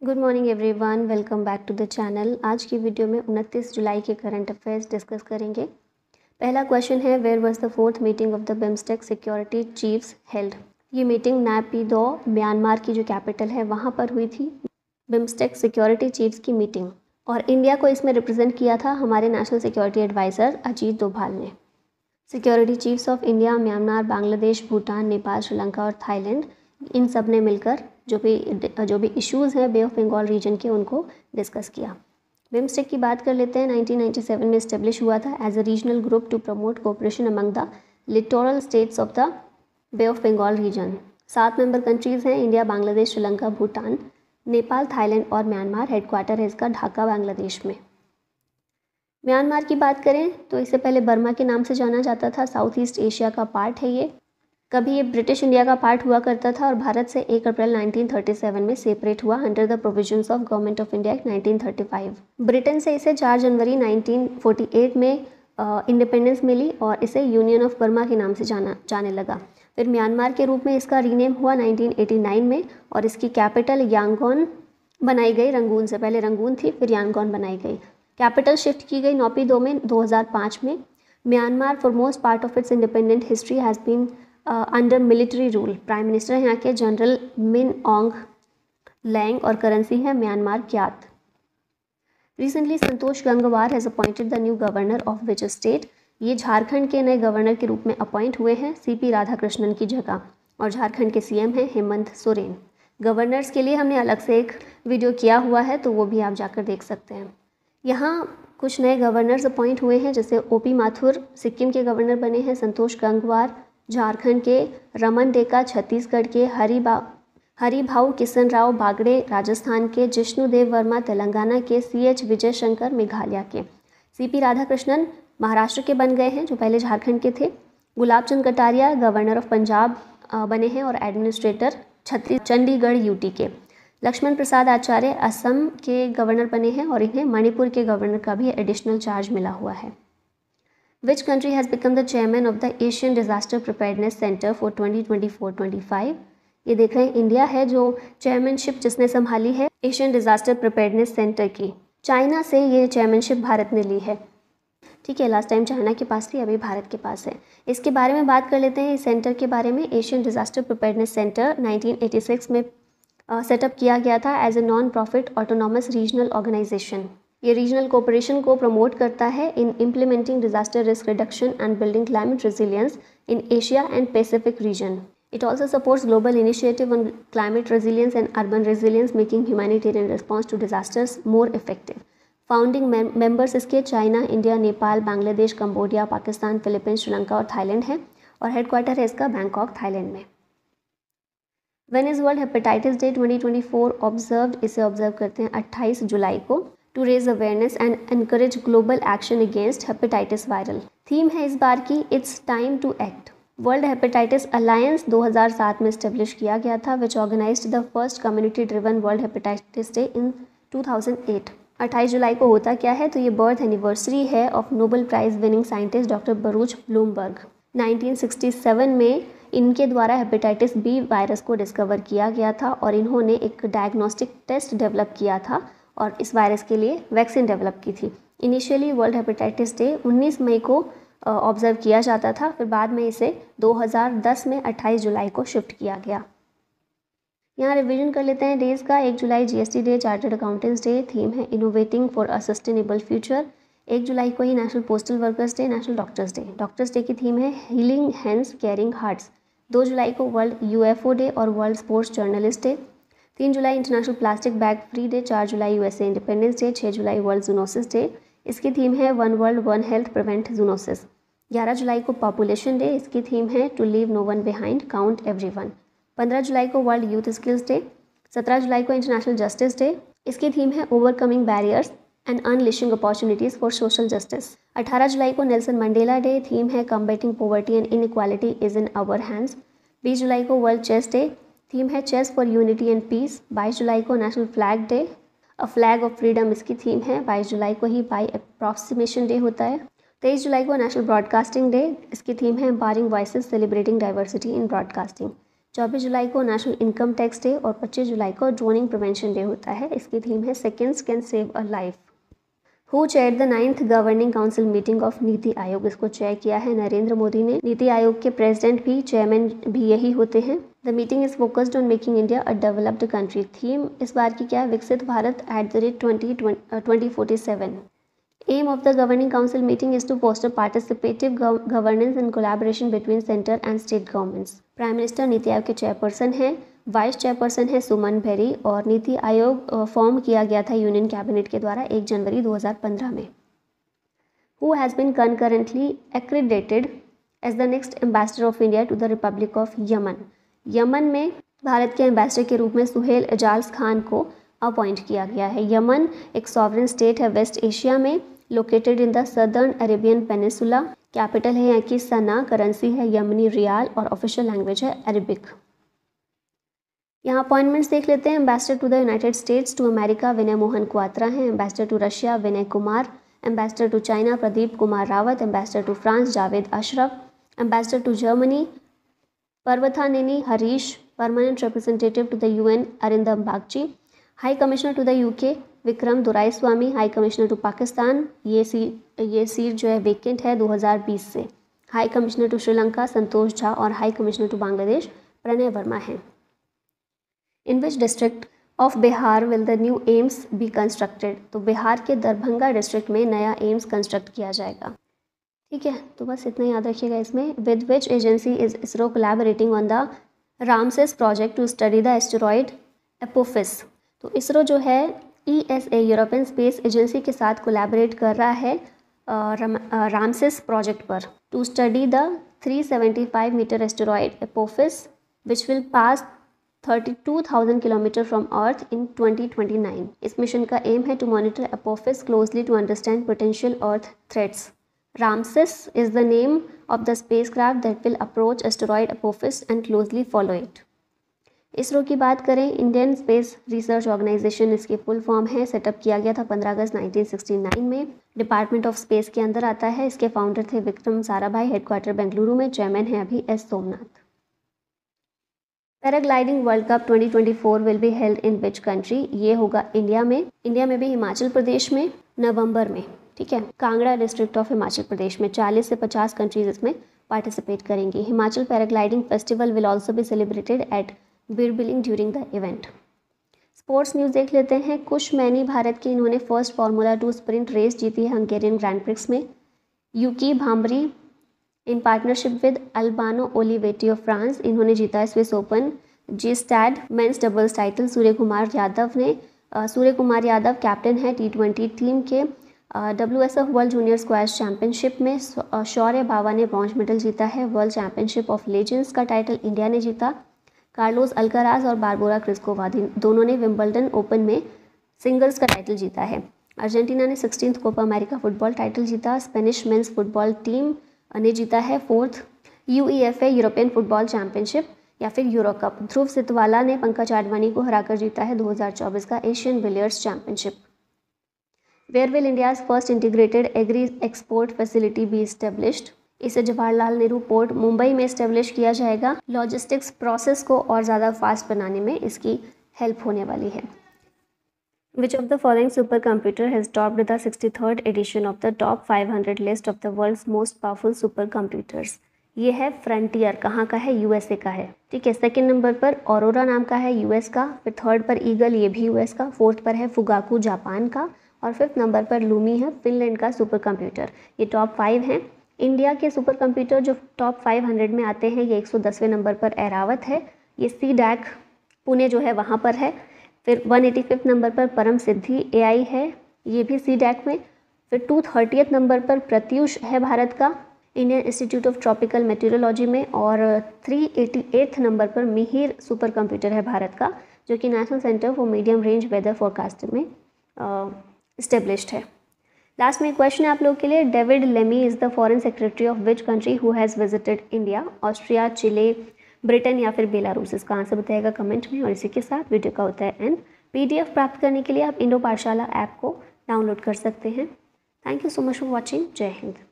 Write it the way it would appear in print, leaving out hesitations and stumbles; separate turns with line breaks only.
Good morning everyone, welcome back to the channel. आज की video में 29 जुलाई के करंट अफेयर्स डिस्कस करेंगे। पहला क्वेश्चन है, where was the fourth meeting of the BIMSTEC security chiefs held. ये मीटिंग नैपिदो म्यांमार की जो कैपिटल है वहाँ पर हुई थी, बिम्स्टेक सिक्योरिटी चीफ्स की मीटिंग। और इंडिया को इसमें रिप्रेजेंट किया था हमारे national security adviser Ajit Doval ने। Security chiefs of India, Myanmar, Bangladesh, Bhutan, Nepal, Sri Lanka और थाईलैंड, इन सब ने मिलकर जो भी इश्यूज़ हैं बे ऑफ बंगाल रीजन के उनको डिस्कस किया। बिम्स्टेक की बात कर लेते हैं। 1997 में इस्टेब्लिश हुआ था as a regional group to promote cooperation among the littoral states of the bay of Bengal region. 7 member countries हैं, इंडिया, बांग्लादेश, श्रीलंका, भूटान, नेपाल, थाईलैंड और म्यांमार। हेडक्वार्टर है इसका ढाका, बांग्लादेश में। म्यांमार की बात करें तो इससे पहले बर्मा के नाम से जाना जाता था। साउथ ईस्ट एशिया का पार्ट है ये। कभी ये ब्रिटिश इंडिया का पार्ट हुआ करता था और भारत से 1 अप्रैल 1937 में सेपरेट हुआ under the provisions of government of India act 1935। Britain से इसे 4 जनवरी 1948 में इंडिपेंडेंस मिली और इसे यूनियन ऑफ बर्मा के नाम से जाने लगा। फिर म्यांमार के रूप में इसका रीनेम हुआ 1989 में और इसकी कैपिटल यांगोन बनाई गई। रंगून से पहले रंगून थी, फिर यांगोन बनाई गई। कैपिटल शिफ्ट की गई नौपीदो में 2005 में। Myanmar for most part of its independent history has been under military rule. Prime minister यहाँ के जनरल मिन ऑन्ग लैंग और करेंसी है Myanmar kyat. Recently Santosh Gangwar has appointed the new governor of which state. ये झारखंड के नए governor के रूप में अपॉइंट हुए हैं सीपी राधाकृष्णन की जगह, और झारखंड के सीएम हैं हेमंत सोरेन। गवर्नर्स के लिए हमने अलग से एक वीडियो किया हुआ है, तो वो भी आप जाकर देख सकते हैं। यहाँ कुछ नए गवर्नर्स अपॉइंट हुए हैं, जैसे ओपी माथुर सिक्किम के गवर्नर बने हैं, संतोष गंगवार झारखंड के, रमन डेका छत्तीसगढ़ के, हरिभाऊ किशन राव बागड़े राजस्थान के, जिष्णुदेव वर्मा तेलंगाना के, CH विजय शंकर मेघालय के। CP राधाकृष्णन महाराष्ट्र के बन गए हैं जो पहले झारखंड के थे। गुलाब चंद कटारिया गवर्नर ऑफ पंजाब बने हैं और एडमिनिस्ट्रेटर चंडीगढ़ UT के। लक्ष्मण प्रसाद आचार्य असम के गवर्नर बने हैं और इन्हें मणिपुर के गवर्नर का भी एडिशनल चार्ज मिला हुआ है। Which country has become the chairman of the Asian Disaster Preparedness Center for 2024-25? ये देख रहे हैं, इंडिया है जो चेयरमैनशिप जिसने संभाली है एशियन डिजास्टर प्रिपेयर्डनेस सेंटर की। चाइना से ये चेयरमैनशिप भारत ने ली है। ठीक है, लास्ट टाइम चाइना के पास थी, अभी भारत के पास है। इसके बारे में बात कर लेते हैं। इस सेंटर के बारे में, एशियन डिजास्टर प्रिपेयर्डनेस सेंटर 1986 में सेटअप किया गया था as a non profit autonomous regional organisation. ये रीजनल कोऑपरेशन को प्रमोट करता है in implementing disaster risk reduction and building climate resilience in Asia and Pacific region. It also supports global initiative on climate resilience and urban resilience, making humanitarian response to disasters more effective. Founding members इसके China, India, Nepal, Bangladesh, Cambodia, Pakistan, Philippines, Sri Lanka और Thailand है, और headquarter है इसका Bangkok, Thailand में। When is world hepatitis day 2024 observed? इसे observe करते हैं 28 जुलाई को, to raise awareness and encourage global action against hepatitis viral. Theme है इस बार की it's time to act. World hepatitis alliance 2007 में इस्टेब्लिश किया गया था, which organised the first community driven world hepatitis day in 2008। 28 जुलाई को होता क्या है, तो ये बर्थ एनिवर्सरी है of Nobel prize winning scientist doctor Baruch Blumberg. 1967 में इनके द्वारा हेपेटाइटिस B वायरस को डिस्कवर किया गया था और इन्होंने एक डायग्नोस्टिक टेस्ट डेवलप किया था और इस वायरस के लिए वैक्सीन डेवलप की थी। इनिशियली वर्ल्ड हेपेटाइटिस डे 19 मई को ऑब्जर्व किया जाता था, फिर बाद में इसे 2010 में 28 जुलाई को शिफ्ट किया गया। यहाँ रिवीजन कर लेते हैं डेज का। 1 जुलाई GST day, chartered accountants day. Theme है innovating for a sustainable future. 1 जुलाई को ही national postal workers day, national doctors day. Doctors day की थीम है हीलिंग हैंड्स केयरिंग हार्ट्स। 2 जुलाई को वर्ल्ड UFO डे और वर्ल्ड स्पोर्ट्स जर्नलिस्ट डे। 3 जुलाई international plastic bag free day. 4 जुलाई USA इंडिपेंडेंस डे। 6 जुलाई वर्ल्ड जूनोसिस डे। इसकी theme है one world one health prevent zoonosis. 11 जुलाई को पॉपुलेशन डे। इसकी थीम है to leave no one behind, count everyone. 15 जुलाई को वर्ल्ड यूथ स्किल्स डे। 17 जुलाई को इंटरनेशनल जस्टिस डे। इसकी थीम है overcoming barriers and unleashing opportunities for social justice. 18 जुलाई को नेल्सन मंडेला डे। थीम है combating poverty and inequality is in our hands. 20 जुलाई को वर्ल्ड चेस डे। थीम है chess for unity and peace. 22 जुलाई को national flag day, a flag of freedom इसकी theme है। 22 जुलाई को ही बाई अप्रॉक्सीमेशन डे होता है। 23 जुलाई को नेशनल ब्रॉडकास्टिंग डे, इसकी थीम है empowering voices celebrating diversity in broadcasting. 24 जुलाई को नेशनल इनकम टैक्स डे और 25 जुलाई को ड्रोनिंग प्रिवेंशन डे होता है। इसकी थीम है seconds can save a life. Who chair the 9th governing council meeting of NITI Aayog? इसको चेयर किया है नरेंद्र मोदी ने। नीति आयोग के प्रेसिडेंट भी, चेयरमैन भी यही होते हैं। The meeting is focused on making India a developed country. Theme इस बार की क्या है? विकसित Bharat @ 2047। Aim of the Governing Council meeting is to foster participative governance and collaboration between center and state governments. Prime minister NITI Aayog के chairperson हैं, vice chairperson है सुमन berry और नीति आयोग फॉर्म किया गया था यूनियन कैबिनेट के द्वारा 1 जनवरी 2015 में। Who has been concurrently accredited as the next ambassador of India to the Republic of Yemen? Yemen में भारत के एम्बेसडर के रूप में सुहेल एजाज खान को अपॉइंट किया गया है। यमन एक सॉवरेन स्टेट है वेस्ट एशिया में, located in the southern Arabian peninsula. Capital है यहाँ की सना, करेंसी है यमनी रियाल और ऑफिशियल लैंग्वेज है अरबिक। यहाँ अपॉइंटमेंट्स देख लेते हैं। Ambassador to the United States to America Vinay Mohan Kwatra हैं। Ambassador to Russia Vinay Kumar. Ambassador to China Pradeep Kumar Rawat. Ambassador to France Javed Ashraf. Ambassador to Germany Parvathaneni Harish. Permanent representative to the UN Arindam Bagchi. High commissioner to the UK Vikram Doraiswami. High commissioner to Pakistan ये seat जो है vacant है 2020 से। High commissioner to Sri Lanka Santosh Jha और high commissioner to Bangladesh Pranay Verma हैं। In which district of Bihar will the new AIIMS be constructed? तो बिहार के Darbhanga district में नया एम्स कंस्ट्रक्ट किया जाएगा। ठीक है, तो बस इतना याद रखिएगा इसमें। With which agency is ISRO collaborating on the Ramses project to study the asteroid Apophis? तो इसरो जो है ESA यूरोपियन स्पेस एजेंसी के साथ कोलैबोरेट कर रहा है रामसेस प्रोजेक्ट पर to study the 375 meter asteroid Apophis which will pass 32,000 kilometre from earth in 2029। इस मिशन का एम है to monitor Apophis closely to understand potential earth threats. Ramses is the name of the spacecraft that will approach asteroid Apophis and closely follow it. ISRO की बात करें, Indian space research organisation इसकी full form है। Setup किया गया था 15 अगस्त 1969 में। Department of space के अंदर आता है। इसके फाउंडर थे विक्रम साराभाई। हेडक्वार्टर बेंगलुरु में। चेयरमैन है अभी S Somnath. Paragliding world cup 2024 will be held in which country? ये होगा इंडिया में। इंडिया में भी हिमाचल प्रदेश में नवंबर में। ठीक है, कांगड़ा डिस्ट्रिक्ट ऑफ हिमाचल प्रदेश में। 40 से 50 कंट्रीज इसमें पार्टिसिपेट करेंगी। Himachal paragliding festival will also be celebrated at Bir Billing during the event. Sports news देख लेते हैं। कुश मैनी भारत के, इन्होंने फर्स्ट फार्मूला 2 स्प्रिंट रेस जीती है हंगेरियन ग्रैंड प्रिक्स में। Yuki Bhambri in partnership with Albano Olivetti of France, इन्होंने जीता है Swiss Open Gstaad men's doubles title. Surya Kumar Yadav captain है T20 टीम के। WSF world junior squash championship में शौर्य बावा ने ब्रॉन्ज मेडल जीता है। वर्ल्ड चैंपियनशिप ऑफ लेजेंड्स का टाइटल इंडिया ने जीता। कार्लोस अल्काराज और बारबोरा क्रिस्कोवा दोनों ने विंबलडन ओपन में सिंगल्स का टाइटल जीता है। अर्जेंटीना ने 16th Copa America football title जीता। स्पेनिश मेंस फुटबॉल टीम ने जीता है 4th UEFA European football championship या फिर यूरो कप। ध्रुव सितवाला ने पंकज आडवाणी को हराकर जीता है 2024 का Asian billiards championship. Where will India's first integrated agri export facility be established? इसे जवाहरलाल नेहरू पोर्ट मुंबई में एस्टेब्लिश किया जाएगा। लॉजिस्टिक्स प्रोसेस को और ज़्यादा फास्ट बनाने में इसकी हेल्प होने वाली है। Which of the following supercomputer has topped the 63rd edition of the top 500 list of the world's most powerful supercomputers? ये है फ्रंटियर। कहाँ का है? USA का है। ठीक है, सेकंड नंबर पर ऑरोरा नाम का है US का। फिर थर्ड पर ईगल, ये भी US का। फोर्थ पर है फुगाकू जापान का। और फिफ्थ नंबर पर लूमी है फिनलैंड का सुपर कंप्यूटर। ये टॉप 5 हैं। इंडिया के सुपर कंप्यूटर जो टॉप 500 में आते हैं, ये 110वें नंबर पर एरावत है। ये CDAC पुणे जो है वहाँ पर है। फिर 185 नंबर पर परम सिद्धि AI है, ये भी CDAC में। फिर 230th नंबर पर प्रत्यूष है भारत का, Indian Institute of Tropical Meteorology में। और 388th नंबर पर मिहिर सुपर कंप्यूटर है भारत का, जो कि national centre for medium range weather forecasting में इस्टेब्लिश्ड है। लास्ट में क्वेश्चन है आप लोगों के लिए। David Lammy is the foreign secretary of which country who has visited India? Austria, Chile, Britain या फिर बेलारूस? इसका आंसर बताइएगा कमेंट में। और इसी के साथ वीडियो का होता है एंड। PDF प्राप्त करने के लिए आप इंडो पाठशाला ऐप को डाउनलोड कर सकते हैं। Thank you so much for watching. जय हिंद।